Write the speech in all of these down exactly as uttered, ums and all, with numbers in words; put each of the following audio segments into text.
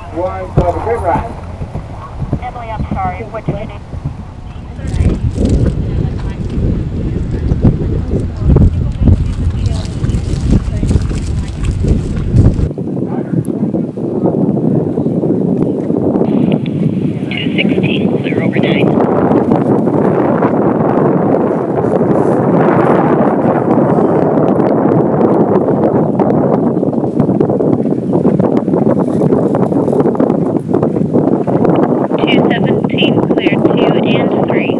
one, so the good ride. Emily, I'm sorry. What did you need? two sixteen, clear over nine. two seventeen, clear two and three.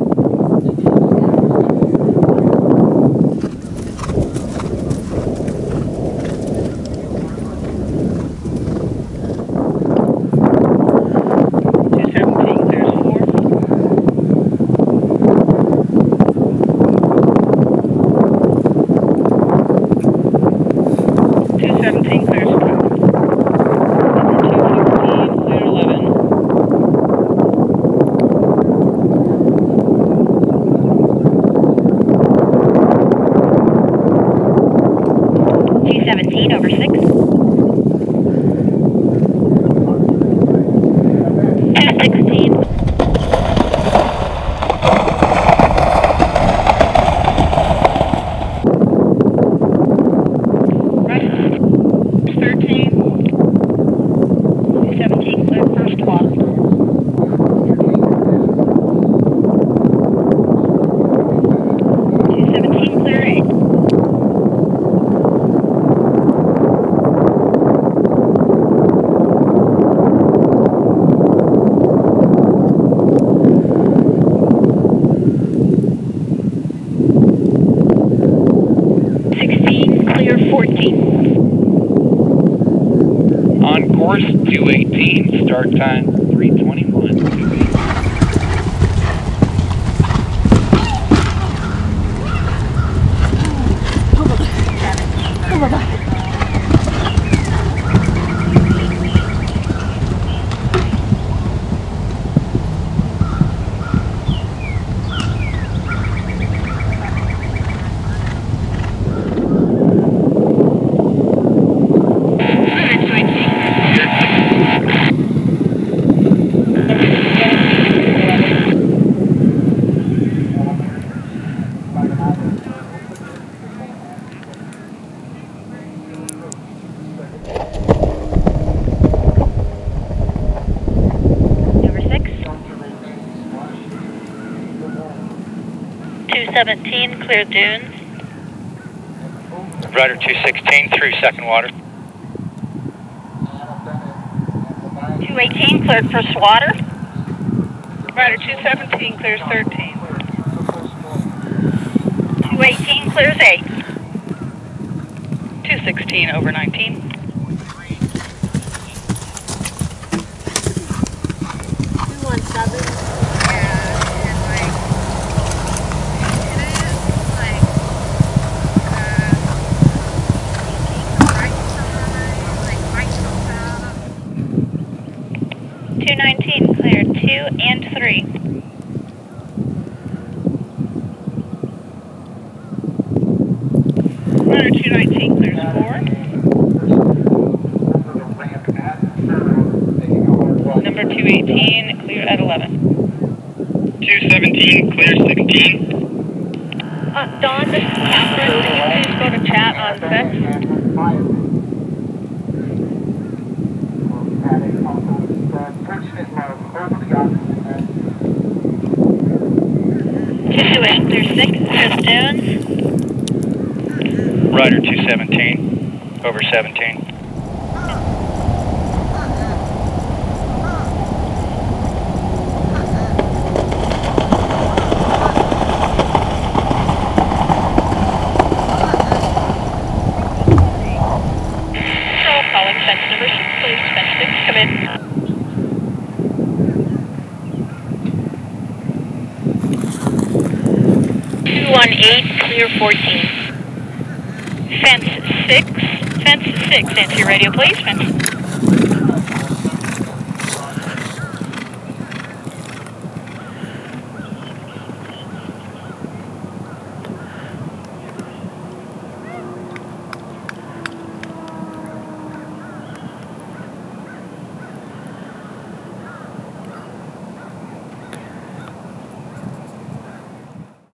seventeen over six. two sixteen. Right. thirteen. two seventeen, clear first water. two seventeen, clear eight. On course two eighteen, start time three twenty-one. Come on, bye. two seventeen, clear dunes. Rider two sixteen, through second water. two eighteen, cleared first water. Rider two seventeen, clears thirteen. two eighteen, clears eight. two sixteen over nineteen. two one seven. two nineteen, clear two and three. Rider two nineteen, clears four. Number two eighteen, clear at eleven. two seventeen, clear sixteen. Uh, Dawn, this is Catherine. Can you please go to chat on six? two two eight, clear six, clear dunes. Rider two seventeen, over seventeen. Control, calling fence number six, please. Fence six, come in. two one eight, clear fourteen. Fence six, fence six, answer your radio please, fence.